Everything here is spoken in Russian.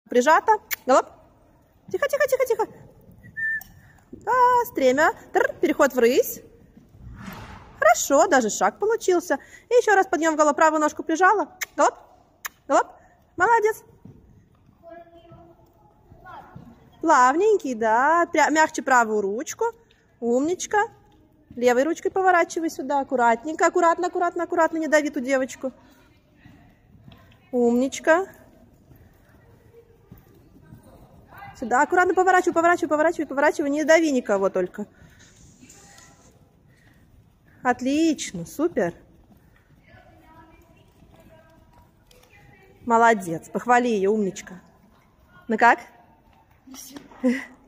Прижата. Галоп. Тихо, тихо, тихо, тихо. Да, стремя. Переход в рысь. Хорошо, даже шаг получился. И еще раз подъем в галоп. Правую ножку прижала. Галоп. Галоп. Молодец. Плавненький, да. Мягче правую ручку. Умничка. Левой ручкой поворачивай сюда. Аккуратненько. Аккуратно, аккуратно, аккуратно. Не дави ту девочку. Умничка. Сюда. Аккуратно поворачивай, поворачивай, поворачивай, поворачивай. Не дави никого только. Отлично. Супер. Молодец. Похвали ее, умничка. Ну как?